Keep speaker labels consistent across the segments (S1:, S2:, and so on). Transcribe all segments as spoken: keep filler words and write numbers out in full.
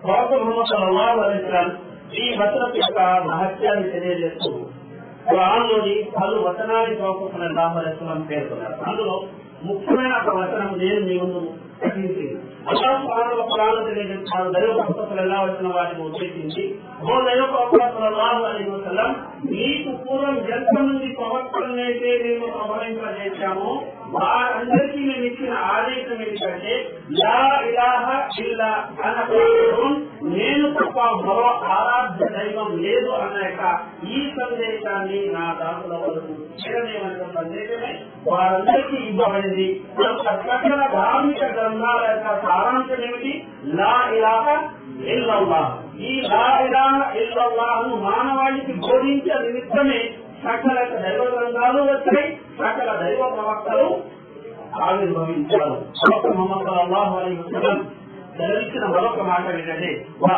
S1: ప్రవక్త ముహమ్మద్ సల్లల్లాహు అలైహి వసల్లం ఈ వచనం యొక్క మహత్యాన్ని తెలియజేస్తూ ఖురాన్లోని పలు వచనాన్ని ప్రవక్త సల్లల్లాహు అలైహి వసల్లం పేర్కొన్నారు. అందులో ముఖ్యమైన ఒక వచనం నేను మీ ముందు ప్రకటించింది. అల్లాహ్ సుబ్హానహు వ తఆలా తెలియజేస్తున్నారు, దైవ ప్రవక్త సల్లల్లాహు అలైహి వసల్లం వాటిని ఉద్దేశించి, ఓ దైవ ప్రవక్త సల్లల్లాహు అలైహి వసల్లం, మీకు పూర్వం ఎంతమంది ప్రవక్తలనైతే మేము ప్రవహింపజేశామో వారందరికీ మేము ఇచ్చిన ఆదేశం ఏంటంటే లా ఇలాహ ఇల్లా అన్న నేను తప్ప మరో ఆరాధ్య దైవం లేదు అన్న యొక్క ఈ సందేశాన్ని నా దాసుల వరకు చేరనేమన్న సందేశమే వారందరికీ ఇవ్వబడింది. సకల ధార్మిక గ్రంథాల యొక్క సారాంశం ఏమిటి? లా ఇలాహ ఇల్లల్లాహ్. ఈ లా ఇలాహ ఇల్లల్లాహ్ మానవాళికి బోధించే నిమిత్తమే సకల దైవ గ్రంథాలు వచ్చాయి, సకల దైవ ప్రవక్తలు ఆవిర్భవించారు. ప్రవక్త ముహమ్మద్ సల్లల్లాహు అలైహి వసల్లం సెలవిచ్చిన మరొక మాట ఏంటంటే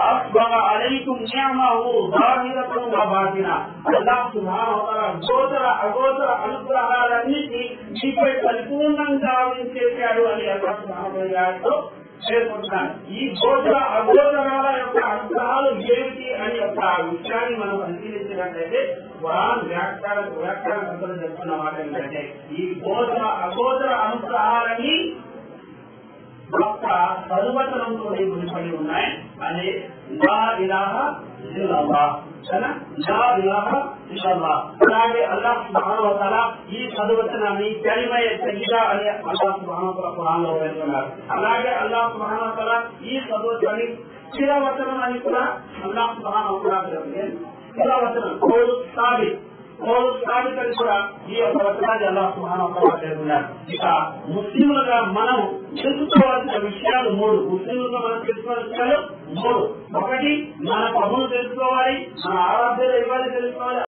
S1: గోచర అగోచర అనుగ్రహాలన్నింటినీ మీపై పరిపూర్ణంగా చేశాడు అని అల్లాహ్ సుబ్హానహు గారితో చేరుకుంటున్నాను. ఈ గోచర అగోచరాల యొక్క అనుగ్రహాలు ఏమిటి అని యొక్క విషయాన్ని మనం పరిశీలించినట్లయితే ఖురాన్ వ్యాఖ్యాన వ్యాఖ్యాన చెప్తున్న మాట ఏంటంటే ఈ గోచర అగోచర అనుగ్రహాలని ఒక్క సర్వచనంతో ముడిపడి ఉన్నాయి. అదే లా ఇలాహ ఇల్లల్లాహ్. లా ఇలాహ ఇల్లల్లాహ్. అలాగే అల్లాహ్ సుబ్హానహు వ తఆలా ఈ సర్వచనాన్ని కలిమా సయ్యిదా అని అల్లాహ్ సుబ్హానహు వ తఆలా ఖురాన్లో పేర్కొన్నారు. అలాగే అల్లాహ్ సుబ్హానహు వ తఆలా ఈ సర్వచనాన్ని స్థిరవచనం అని కూడా అల్లాహ్ సుబ్హానహు వ తఆలా పేర్కొన్నారు. స్థిరవచనం కోడు సాబి కోడు సాబితని కూడా ఈ యొక్క వచనాన్ని అల్లాహ్ సుబ్హానహు వ తఆలా పేర్కొన్నారు. ఇక ముస్లింలుగా మనం తెలుసుకోవాల్సిన విషయాలు మూడు. ముస్లింలుగా మనం తెలుసుకోవాల్సిన విషయాలు మూడు. ఒకటి, మన ప్రభువును తెలుసుకోవాలి, మన ఆరాధ్య దైవాన్ని తెలుసుకోవాలి.